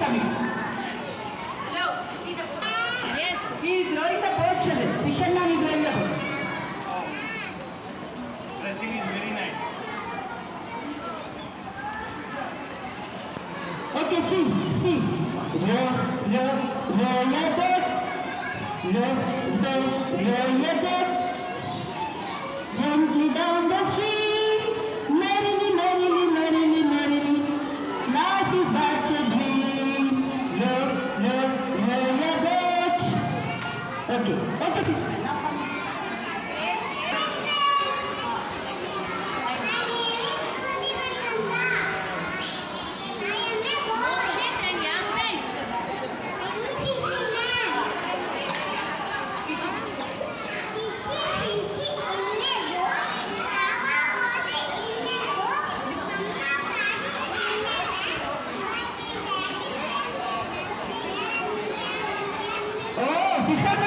coming. Hello, see the boat? Yes. He is rowing the boat, children. Fisherman is rowing the boat. Dressing is very nice. Okay, see. Row your boat. Row your boat. Gently down the stream. Merrily. Life is but a dream. Row your boat. Okay, fisherman. Now come. Oh, fisherman.